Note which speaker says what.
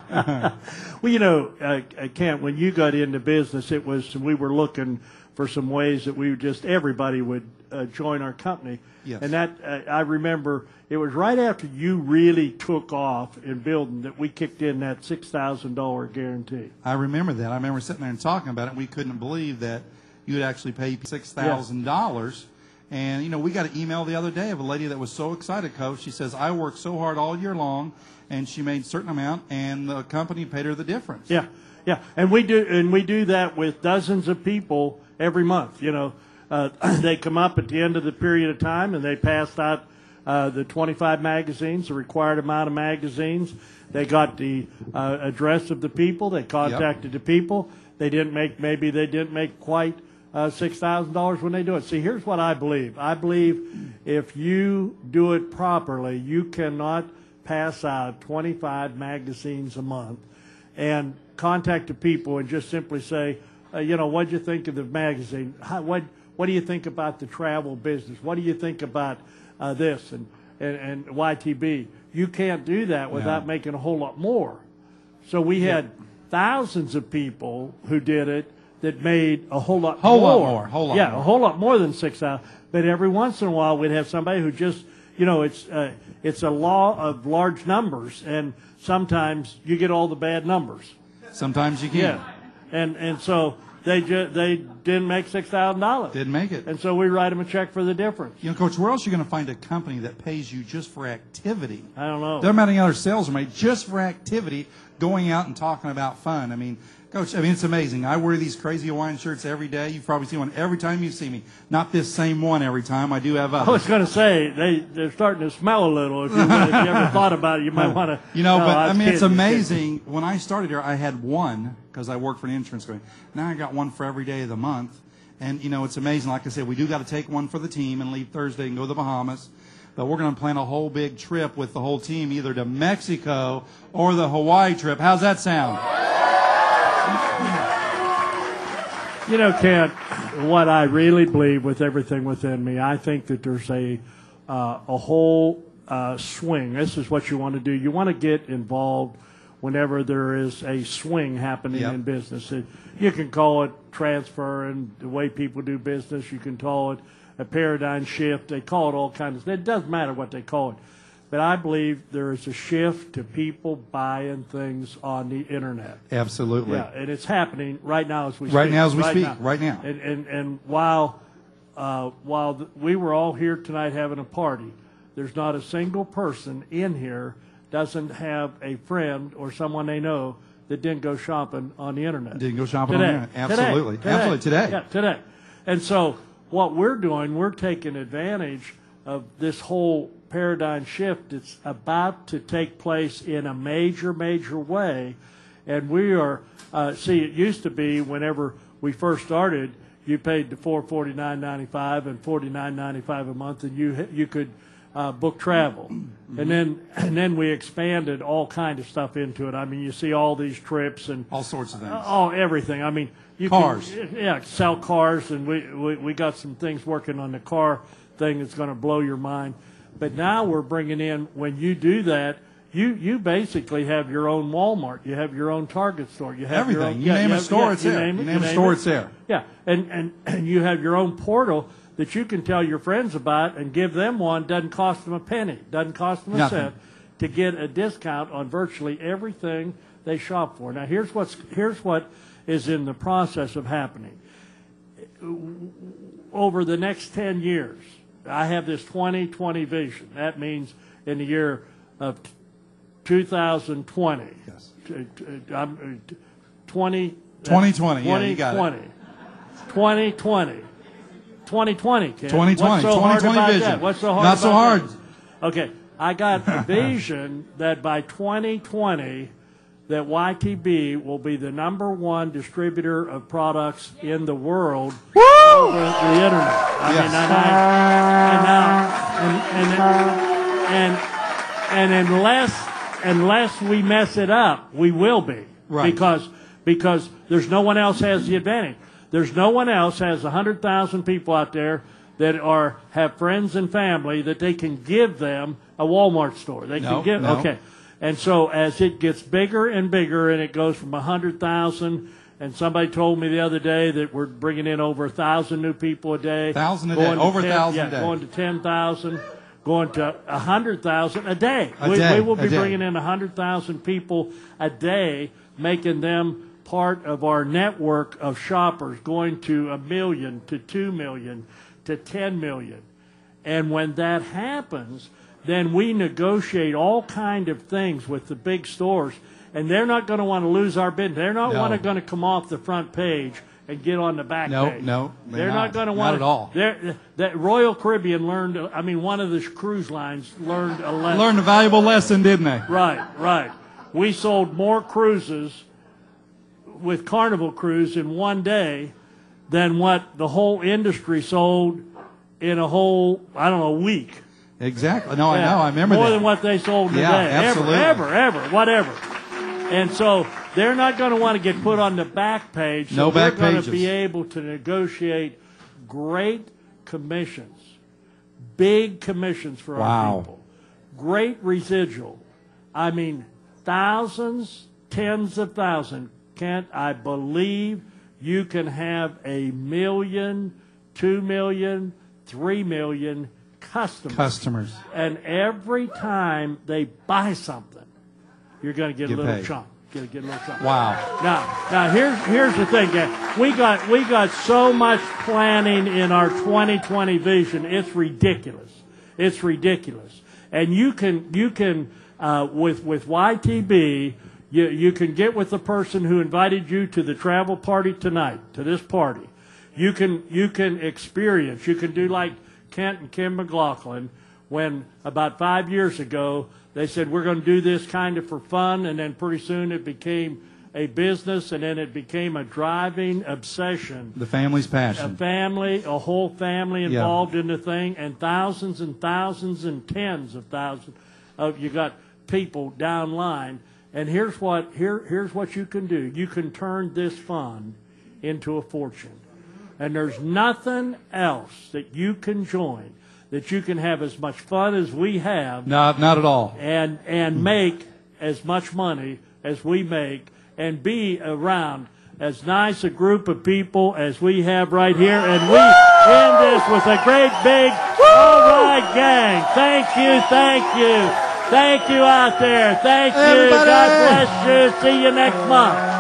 Speaker 1: Well, Kent, when you got into business, we were looking for some ways that everybody would join our company.
Speaker 2: Yes.
Speaker 1: And that I remember it was right after you really took off in building that we kicked in that $6,000 guarantee.
Speaker 2: I remember that. I remember sitting there and talking about it. We couldn't believe that you would actually pay $6,000. And, we got an email the other day of a lady that was so excited, Coach. She says, I worked so hard all year long, and she made a certain amount, and the company paid her the difference.
Speaker 1: Yeah, yeah. And we do that with dozens of people every month. They come up at the end of the period of time, and they pass out the 25 magazines, the required amount of magazines. They got the address of the people. They contacted the people. Maybe they didn't make quite $6,000 when they do it. See, here's what I believe. I believe if you do it properly, you cannot pass out 25 magazines a month and contact the people and just simply say, what'd you think of the magazine? What do you think about the travel business? What do you think about this and YTB? You can't do that without making a whole lot more. So we had thousands of people who did it that made a whole lot more.
Speaker 2: A whole lot more than
Speaker 1: 6,000. But every once in a while, we'd have somebody who just, it's a law of large numbers, and sometimes you get all the bad numbers.
Speaker 2: Sometimes you can.
Speaker 1: Yeah, and so they didn't make $6,000.
Speaker 2: Didn't make it.
Speaker 1: And so we write them a check for the difference.
Speaker 2: Coach, where else are you going to find a company that pays you just for activity?
Speaker 1: I don't know.
Speaker 2: Doesn't matter any other sales are made, just for activity, going out and talking about fun. I mean, Coach, it's amazing. I wear these crazy Hawaiian shirts every day. You've probably seen one every time you see me. Not this same one every time. I do have others.
Speaker 1: I was going to say, they're starting to smell a little. If you ever thought about it, you might want to.
Speaker 2: It's amazing. When I started here, I had one because I worked for an insurance company. Now I got one for every day of the month. And, it's amazing. Like I said, we do got to take one for the team and leave Thursday and go to the Bahamas. But we're going to plan a whole big trip with the whole team, either to Mexico or the Hawaii trip. How's that sound?
Speaker 1: Kent, what I really believe with everything within me, I think that there's a whole swing. This is what you want to do. You want to get involved whenever there is a swing happening in business. You can call it transfer and the way people do business. You can call it a paradigm shift. They call it all kinds of stuff. It doesn't matter what they call it. But I believe there is a shift to people buying things on the internet.
Speaker 2: Absolutely.
Speaker 1: Yeah, and it's happening right now as we speak.
Speaker 2: Right now as we speak. Right now.
Speaker 1: And while we were all here tonight having a party, there's not a single person in here doesn't have a friend or someone they know that didn't go shopping on the internet.
Speaker 2: Didn't go shopping on the internet. Absolutely. Absolutely. Today.
Speaker 1: Yeah, today. And so what we're doing, we're taking advantage of this whole paradigm shift that's about to take place in a major, major way. And we are, it used to be whenever we first started, you paid the $449.95 and $49.95 a month, and you could book travel. And then we expanded all kind of stuff into it. I mean, you see all these trips and
Speaker 2: all sorts of things.
Speaker 1: Everything. I mean,
Speaker 2: cars.
Speaker 1: Sell cars, and we got some things working on the car thing that's going to blow your mind. But now we're bringing in, when you do that, you basically have your own Walmart. You have your own Target store. You have
Speaker 2: everything.
Speaker 1: Your own,
Speaker 2: you name a store, it's there. You name a store, it's there.
Speaker 1: Yeah, and you have your own portal that you can tell your friends about and give them one. Doesn't cost them a penny. Doesn't cost them a cent to get a discount on virtually everything they shop for. Now, here's what is in the process of happening. Over the next 10 years, I have this 2020 vision. That means in the year of 2020.
Speaker 2: Yes.
Speaker 1: 2020.
Speaker 2: Yeah, you got it.
Speaker 1: 2020. 2020, Ken.
Speaker 2: 2020.
Speaker 1: What's so hard about
Speaker 2: vision.
Speaker 1: that? What's so hard
Speaker 2: Not
Speaker 1: about
Speaker 2: so hard.
Speaker 1: That? Okay, I got a vision that by 2020, that YTB will be the #1 distributor of products in the world over the internet. Unless we mess it up, we will be.
Speaker 2: Right.
Speaker 1: Because there's no one else has the advantage. There's no one else has 100,000 people out there that have friends and family that they can give them a Walmart store. They can give.
Speaker 2: No.
Speaker 1: Okay. And so as it gets bigger and bigger, and it goes from 100,000, and somebody told me the other day that we're bringing in over 1,000 new people a day.
Speaker 2: 1,000 a day, over 1,000 a day.
Speaker 1: Going to 10,000, going to 100,000 a day.
Speaker 2: A
Speaker 1: We will be
Speaker 2: day.
Speaker 1: bringing in 100,000 people a day, making them part of our network of shoppers, going to 1 million, to 2 million, to 10 million. And when that happens, then we negotiate all kind of things with the big stores, and they're not going to want to lose our business. They're not going to come off the front page and get on the back page.
Speaker 2: No,
Speaker 1: they're not going to want
Speaker 2: not at all.
Speaker 1: That Royal Caribbean learned. I mean, one of the cruise lines learned a lesson.
Speaker 2: Learned a valuable lesson, didn't they?
Speaker 1: Right. We sold more cruises with Carnival Cruise in one day than what the whole industry sold in a whole, week.
Speaker 2: Exactly. No, I know. I remember
Speaker 1: more
Speaker 2: that.
Speaker 1: than what they sold in a day.
Speaker 2: Absolutely.
Speaker 1: Ever, whatever. And so they're not going to want to get put on the back page. So
Speaker 2: No back
Speaker 1: they're going
Speaker 2: pages.
Speaker 1: to be able to negotiate great commissions, big commissions for our people, great residual. I mean, thousands, tens of thousands. Kent, I believe you can have 1 million, 2 million, 3 million customers. And every time they buy something, you're going to get a little
Speaker 2: paid.
Speaker 1: chunk. Get a little chunk.
Speaker 2: Wow.
Speaker 1: Now here's the thing, guys. We got so much planning in our 2020 vision. It's ridiculous. It's ridiculous. And you can with YTB, you can get with the person who invited you to the travel party tonight, to this party. You can experience. You can do like Kent and Kim McLaughlin, when about 5 years ago they said we're going to do this kind of for fun, and then pretty soon it became a business, and then it became a driving obsession.
Speaker 2: The family's passion.
Speaker 1: A whole family involved in the thing, and thousands and thousands and tens of thousands of you got people down line. And here's what you can do. You can turn this fund into a fortune. And there's nothing else that you can join that you can have as much fun as we have.
Speaker 2: Not at all.
Speaker 1: And make as much money as we make, and be around as nice a group of people as we have right here. And we end this with a great big, all right, gang. Thank you. Thank you out there. Thank you.
Speaker 2: Everybody.
Speaker 1: God bless you. See you next month.